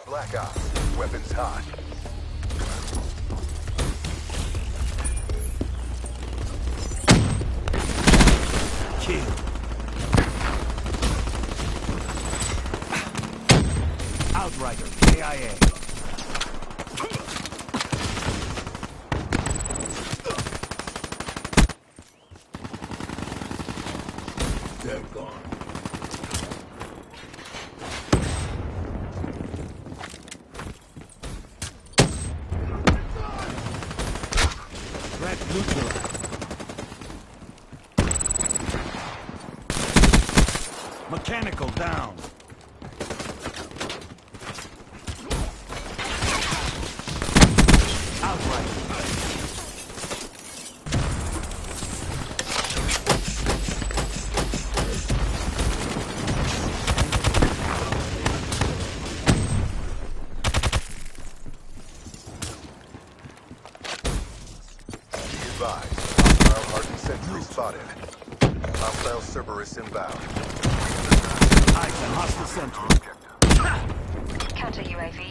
Black Ops. Weapons hot. Kill. Outrider. KIA. They're gone. Threat neutralized. Mechanical down. Outright. Hostile hardened sentry spotted. Hostile Cerberus inbound. Eyes on hostile sentry. Counter UAV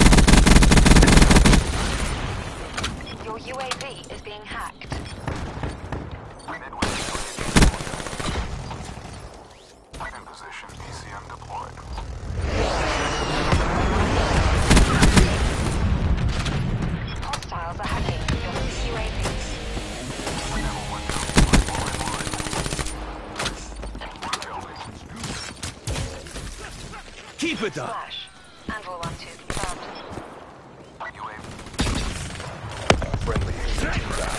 awaiting. Your UAV is being hacked. In position. PCM deployed. Hostiles are hacking your UAV. Keep it up. Flash. Anvil 1-2 confirmed. Friendly inbound.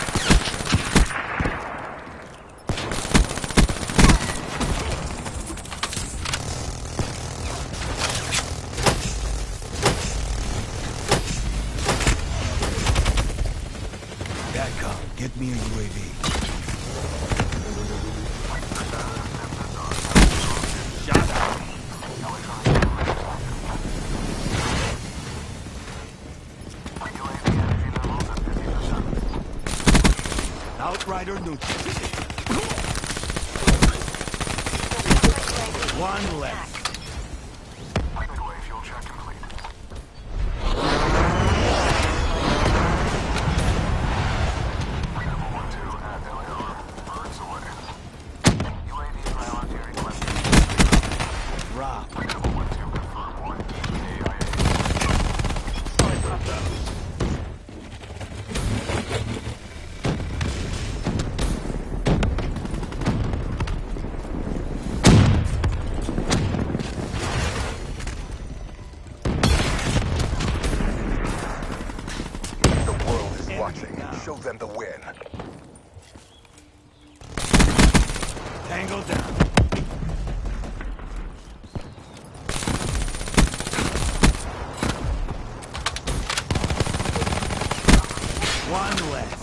Datcom, get me a UAV. Shot out. Outrider neutral. One left. Fuel check complete. Level 1-2 at LAR. Birds away. UAV priority requested. Drop. Level 1-2 confirmed point. AIA. Solid copy. The world is watching. Show them the win. Tango down. One less.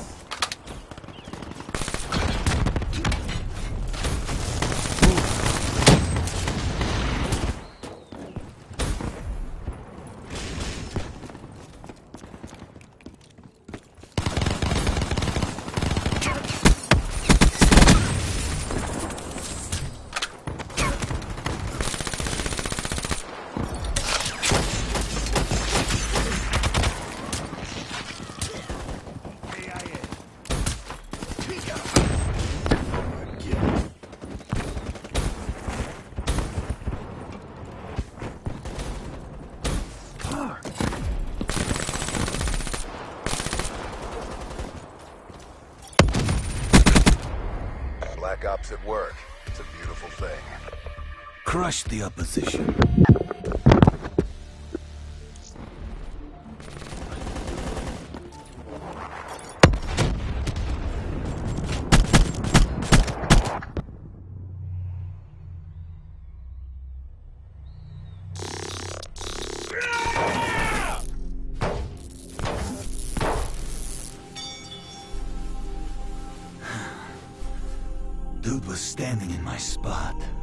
Black Ops at work. It's a beautiful thing. Crush the opposition. Dude was standing in my spot.